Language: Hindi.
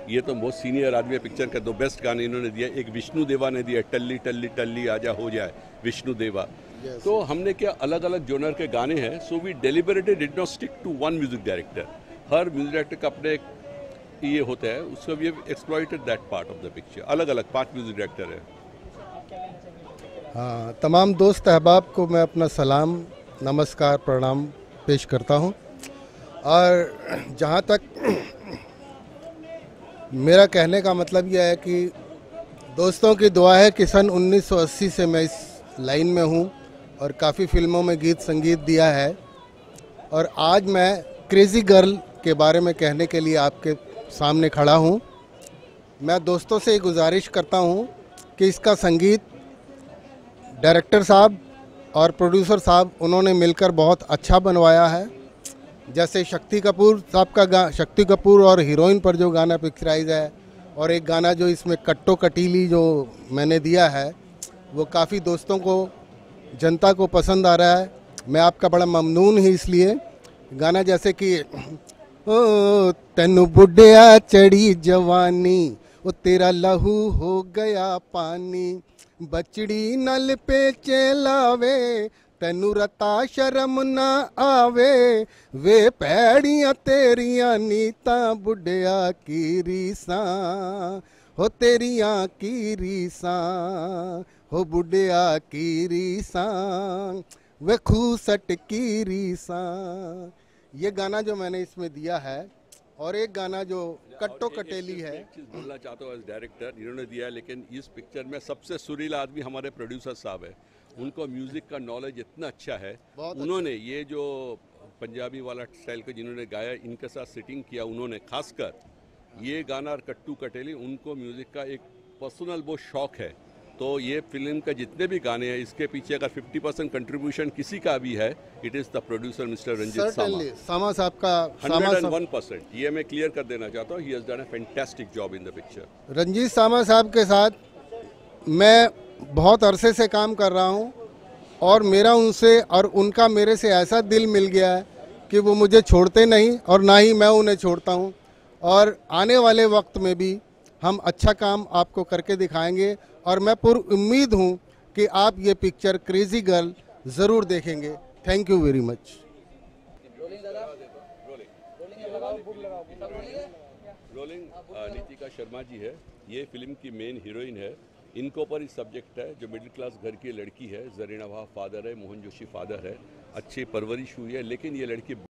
ये तो मोस्ट सीनियर आदमी है पिक्चर का। दो बेस्ट गाने इन्होंने दिया, एक विष्णु देवा ने दिया टल्ली टल्ली टल्ली आजा हो जाए, विष्णु देवा। तो हमने क्या अलग अलग जोनर के गाने हैं, so we deliberately did not stick to one music director. हर म्यूजिक डायरेक्टर का अपने ये होता है, उसको we have exploited that part of the picture. अलग अलग 5 म्यूजिक डायरेक्टर है। हाँ, तमाम दोस्त अहबाब को मैं अपना सलाम, नमस्कार, प्रणाम पेश करता हूँ। और जहाँ तक मेरा कहने का मतलब यह है कि दोस्तों की दुआ है कि सन 1980 से मैं इस लाइन में हूँ और काफ़ी फिल्मों में गीत संगीत दिया है। और आज मैं क्रेज़ी गर्ल के बारे में कहने के लिए आपके सामने खड़ा हूँ। मैं दोस्तों से गुजारिश करता हूँ कि इसका संगीत डायरेक्टर साहब और प्रोड्यूसर साहब उन्होंने मिलकर बहुत अच्छा बनवाया है। जैसे शक्ति कपूर साहब का शक्ति कपूर और हीरोइन पर जो गाना पिक्चराइज है, और एक गाना जो इसमें कट्टो कटीली जो मैंने दिया है, वो काफ़ी दोस्तों को, जनता को पसंद आ रहा है। मैं आपका बड़ा ममनून ही इसलिए। गाना जैसे कि ओ तेनू बुढ़िया चढ़ी जवानी, ओ तेरा लहू हो गया पानी, बचड़ी नल पे चलावे, तेनू रता शर्म ना आवे, वे पैड़ियां तेरियां नीता बुढ़िया की रीसा, हो तेरियां की रीसा, हो बुढ़िया की रीसा, वे खूसट की रीसा। ये गाना जो मैंने इसमें दिया है, और एक गाना जो कट्टो कटेली है। एक चीज़ बोलना चाहता हूँ, एज डायरेक्टर इन्होंने दिया है, लेकिन इस पिक्चर में सबसे सुरीला आदमी हमारे प्रोड्यूसर साहब है। उनको म्यूज़िक का नॉलेज इतना अच्छा है। उन्होंने ये जो पंजाबी वाला स्टाइल का जिन्होंने गाया, इनके साथ सिटिंग किया उन्होंने, खासकर ये गाना और कट्टू कटेली, उनको म्यूज़िक का एक पर्सनल वो शौक है। तो ये फिल्म के जितने भी गाने हैं, इसके पीछे अगर 50% कंट्रीब्यूशन किसी का भी है, it is the producer mister Ranjeet Sama साहब का। 101%, ये मैं क्लियर कर देना चाहता हूँ। He has done a fantastic job in the picture. Ranjeet Sama साहब के साथ मैं बहुत अरसे से काम कर रहा हूँ, और मेरा उनसे और उनका मेरे से ऐसा दिल मिल गया है कि वो मुझे छोड़ते नहीं और ना ही मैं उन्हें छोड़ता हूँ। और आने वाले वक्त में भी हम अच्छा काम आपको करके दिखाएंगे, और मैं पूरी उम्मीद हूँ कि आप ये पिक्चर क्रेज़ी गर्ल ज़रूर देखेंगे। Thank you very much. Rolling Neetika Sharma ji है, ये फिल्म की मेन हीरोइन है। इनके ऊपर ही सब्जेक्ट है, जो मिडिल क्लास घर की लड़की है, जरीना भाव फादर है, मोहन जोशी फादर है, अच्छी परवरिश हुई है, लेकिन ये लड़की